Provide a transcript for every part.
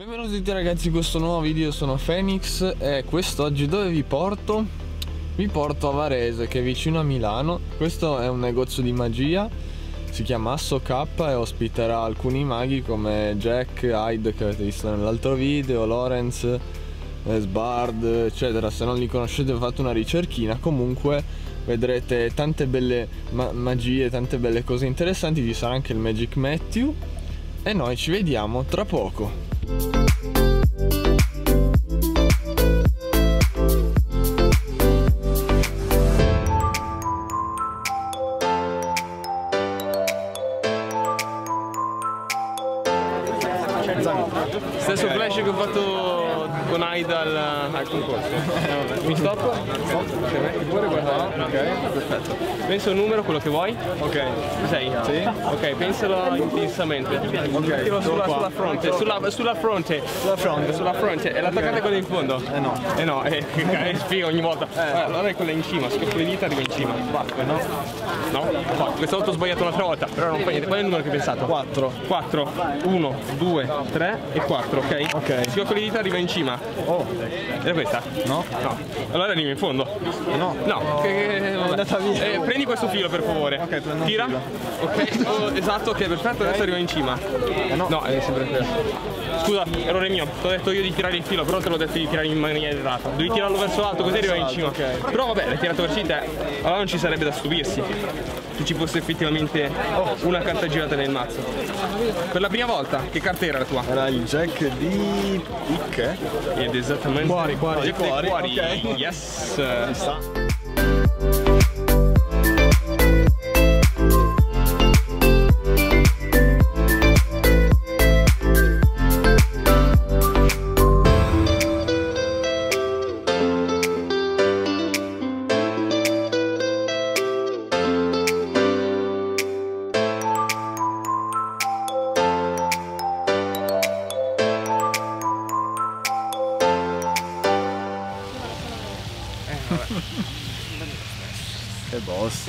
Benvenuti tutti ragazzi in questo nuovo video, sono Phoenix e quest'oggi dove vi porto? Vi porto a Varese, che è vicino a Milano. Questo è un negozio di magia, si chiama Asso K e ospiterà alcuni maghi come Jack, Hyde che avete visto nell'altro video, Lorenz, Sbard eccetera. Se non li conoscete fate una ricerchina, comunque vedrete tante belle magie, tante belle cose interessanti. Ci sarà anche il Magic Matthew e noi ci vediamo tra poco. Stesso flash che ho fatto con Aida al concorso. Mi stop? Stop? Pure guarda. Ok, perfetto. Pensa un numero, quello che vuoi. Ok. 6? Sì. Ok, pensalo intensamente. Ok. Sulla fronte. Sulla fronte. Sulla fronte. E l'attaccante è quella in fondo? No. Sfiga ogni volta. Allora è quella in cima, schiocco le dita arriva in cima. 4, no? No? Questa volta ho sbagliato un'altra volta, però non fa niente. Qual è il numero che hai pensato? 4. 4. 1, 2, 3 e 4, ok? Ok. Schiocco le dita arriva in cima. Oh. Era questa? No. No. Allora arriva in fondo. No. No. È andata via. Prendi questo filo per favore. Ok, prendo. Tira. Ok. Oh, esatto, ok, perfetto, adesso arriva in cima. No, è sempre questo. Scusa, errore mio, ti ho detto io di tirare il filo, però te l'ho detto di tirare in maniera errata. Devi tirarlo verso l'alto così arriva in cima. Okay. Però vabbè, l'hai tirato verso di te, allora non ci sarebbe da stupirsi che ci fosse effettivamente una carta girata nel mazzo. Per la prima volta, che carta era la tua? Era il Jack di picche. Ed esattamente cuori. Jack dei cuori. Okay. Yes. Ci sta. Che boss.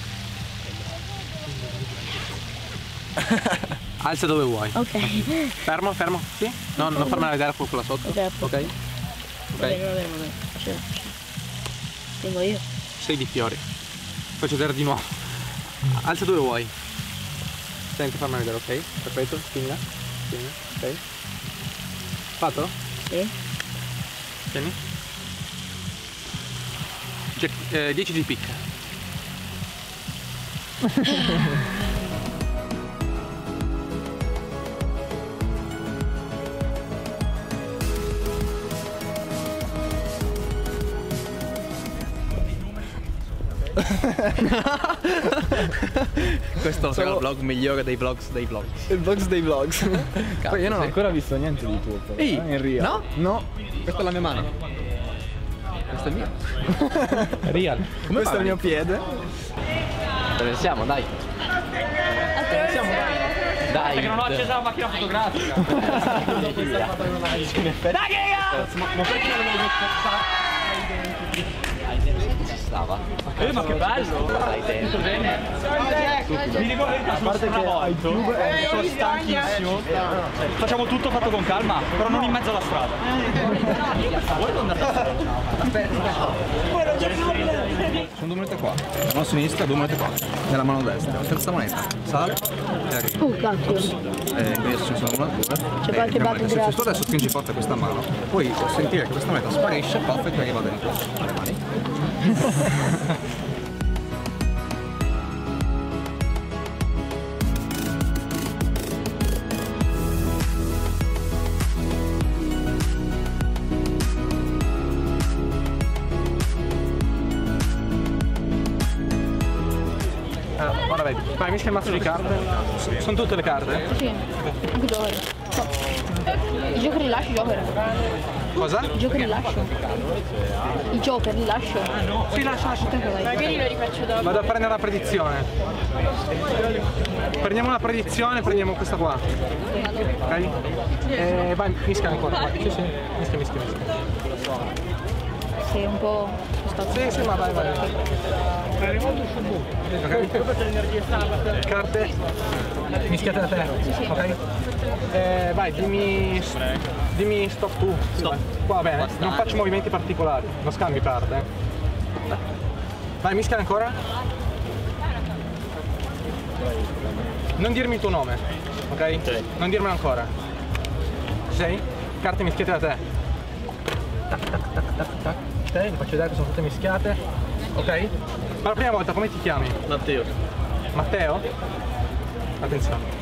Alza dove vuoi. Ok. Fermo, fermo. Sì? No, non farmela vedere quella sotto. Ok. Vabbè. Cioè, tengo io. Sei di fiori. Faccio vedere di nuovo. Alza dove vuoi. Senti, farmela vedere, ok? Perfetto, spinga. Ok. Fatto? Sì. Tieni. 10 di picca. Questo sarà il vlog migliore dei vlogs dei vlogs. Il box dei vlogs. Poi io non ho ancora visto niente di tuo. Ehi, in real. No? No. Questa è la mia mano. Questo è mio. Real. Questo è il mio piede. Dove siamo, dai. Siamo Dai. Perché non ho acceso la macchina fotografica. Dai, raga! Ma perché non l'avevo ci stava? Ma che bello! Dai, Tutto bene? Mi dico la verità, sono stravolto. Sono stanchissimo. Facciamo tutto fatto con calma, però non in mezzo alla strada. Sono 2 monete qua. La mano sinistra, 2 monete qua. Nella mano destra. La terza moneta. Sale. E arriva. Oh cacchio. Quindi ci sono 1, 2. C'è qualche background. Se tu adesso stringi forte questa mano, puoi sentire che questa moneta sparisce, paffa e ti arriva dentro. Le mani. Ora vedi, vai, mischia il mazzo di carte. Sono tutte le carte? Sì, anche Joker. I Joker li lascio, Joker. Cosa? I Joker li lascio. I Joker li lascio. Sì, lascia. Magari lo rifaccio dopo. Vado a prendere la predizione. Prendiamo una predizione, prendiamo questa qua. Ok? Vai, mischia ancora. Sì, mischia. Sì, un po'. Sì, ma vai. Ok? Carte. Mischiate da te, ok? Vai, dimmi stop tu. Stop. Qua bene, non faccio movimenti particolari, non scambi carte. Vai, mischia ancora. Non dirmi il tuo nome, ok? Non dirmelo ancora. Ci sei? Carte mischiate da te. Tac, tac, tac, tac, tac. Ok, vi faccio vedere che sono tutte mischiate. Ok? Ma la prima volta come ti chiami? Matteo. Matteo? Attenzione.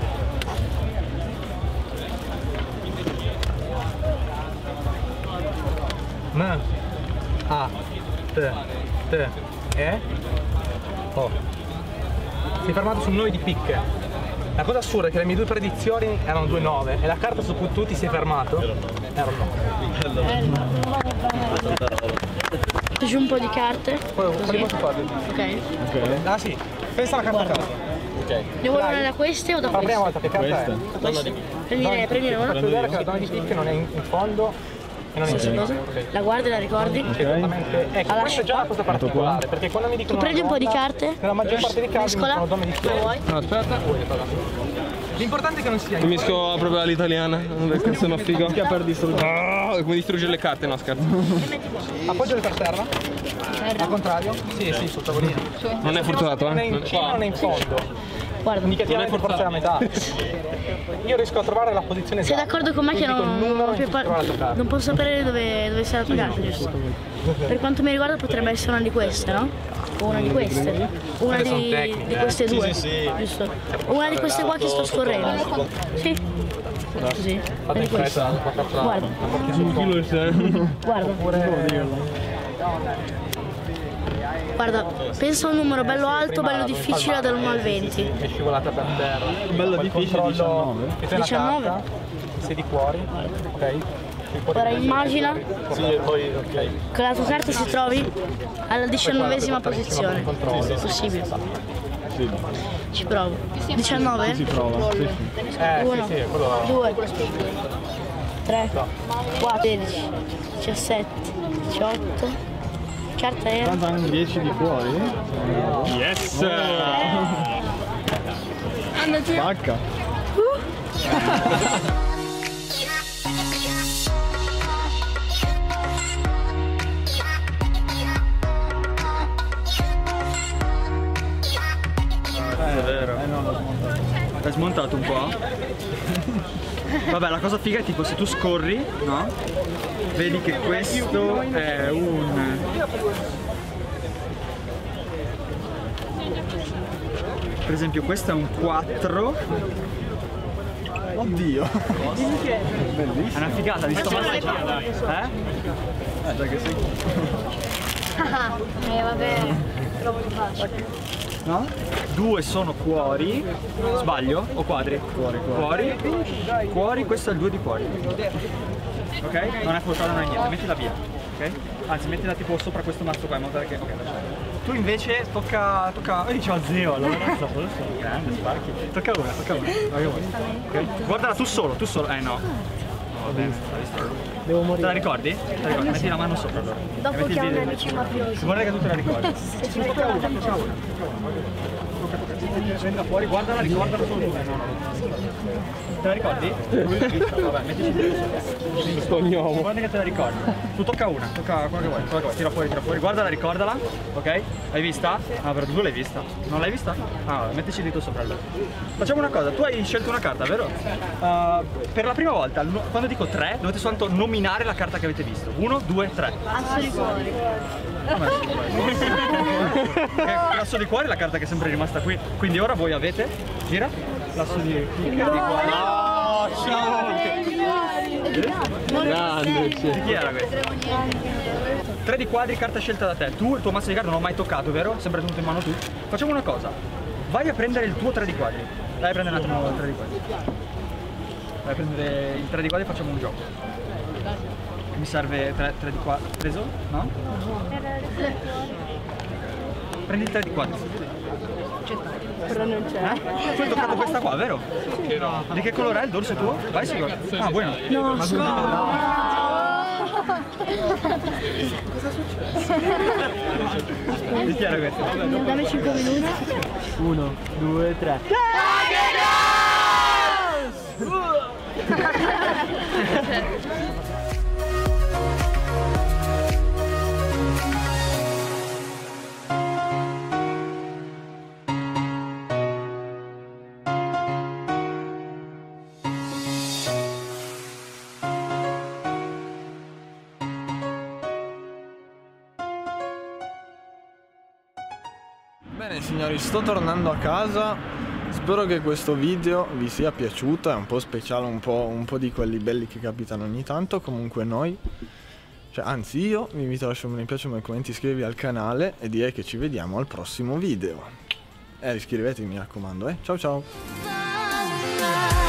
M A T T E O. Si è fermato sul 9 di picche. La cosa assurda è che le mie due predizioni erano 2-9 e la carta su cui tu ti sei fermato era un 9. Giù un po' di carte. Quali posso fare? Ok. Ah sì, pensa alla carta a caso. Ne vuoi una da queste o da La prima queste? volta che carta è? Prendi una. Faccio vedere che la donna di picche non è in fondo e non è in cima. Ok. La guardi e la ricordi? Esattamente. Ecco, questa è già una cosa particolare, perché quando mi dicono Tu prendi un po' di carte. nella maggior parte dei casi mi Mescola. dicono donna di picche. Vuoi? No, aspetta. L'importante è che non sia Mi misco proprio all'italiana, perché sono figo. Per distruggere. Come distruggere le carte, no scherzo. Appoggiale per terra. Al contrario? Sì, sul tavolino. Non è fortunato, Non è in cima, non è in fondo. Guarda. Indicativamente forse la metà. Io riesco a trovare la posizione Sei esatta. d'accordo con me che Quindi col numero mi trovare la tua carta. non posso sapere dove sia la tua carta, giusto? Per quanto mi riguarda potrebbe essere una di queste, no? O una di queste. Una di queste due. Giusto? Una di queste qua che sto scorrendo. Sì. Così. Fate in fretta, Guarda. Guarda. Guarda, pensa a un numero bello alto, bello difficile dall'1 al 20. È scivolata per terra. Bello difficile, 19. Che sei una 19. carta, sei di fuori, ok? Ora immagina Sì, e poi ok. che la tua carta si trovi alla 19ª posizione. Possibile. Ci provo. 19? Si prova. Sì, sì. 1, sì, quello 2, 3, 4, 16, 17, 18. Carta era? Hanno 10 di fuori? Yes! Spacca. È vero. L'hai smontato un po'? Vabbè, la cosa figa è tipo se tu scorri, no? Vedi che questo è un... Per esempio questo è un 4. Oddio. È una figata, di sto male. Già che sì. Vabbè, troppo facile. No? 2 sono cuori. Sbaglio? O quadri? Cuori. Cuori, questo è il 2 di cuori. Ok? Non è portato, non è niente, mettila via. Ok? Anzi, mettila tipo sopra questo mazzo qua in modo che. Ok, lasciamo. Tu invece tocca. Io dicevo zio, allora non so, grande, sparchi. Tocca una. Ok? Guardala tu solo. No. Va bene, devo morire. Te la ricordi? Metti la mano sopra allora. Dopo che ha un amici mafiosi. Guarda che tu te la ricordi. Tocca una. Prendila fuori, guardala, ricordala solo. Te la ricordi? Vabbè, mettici dentro. Sto gnomo. Guarda che te la ricordi. Tu tocca una, tocca quella che vuoi. Tira fuori. Guardala, ricordala. Ok? L'hai vista? Ah, però tu l'hai vista. Non l'hai vista? Ah, mettici dito sopra allora. Facciamo una cosa, tu hai scelto una carta, vero? Per la prima volta, quando dico 3, dovete soltanto nominare la carta che avete visto. 1, 2, 3. Asso di cuore. L'asso di cuore è la carta che è sempre rimasta qui. Quindi ora voi avete. Gira. L'asso di cuore. No, Grande, di chi era questo? 3 di quadri, carta scelta da te. Tu il tuo mazzo di carte non l'ho mai toccato, vero? Sempre tenuto in mano tu. Facciamo una cosa. Vai a prendere il tuo 3 di quadri. Vai a prendere un attimo il 3 di quadri. Vai a prendere il 3 di quadri e facciamo un gioco. Mi serve 3 di quadri. Preso? No? Prendi il 3 di quadri. Però non c'è. Tu hai toccato questa qua, vero? Di che colore è il dorso tuo? Vai sicuro. Ah, buono. No, Cosa è successo? Di chi era questo? Dammi 5 minuti. 1, 2, 3. Dai! Bene signori, sto tornando a casa, spero che questo video vi sia piaciuto, è un po' speciale, un po' di quelli belli che capitano ogni tanto. Comunque noi, anzi io, vi invito a lasciare un mi piace, un commenti, iscrivervi al canale e direi che ci vediamo al prossimo video. Iscrivetevi mi raccomando, ciao ciao!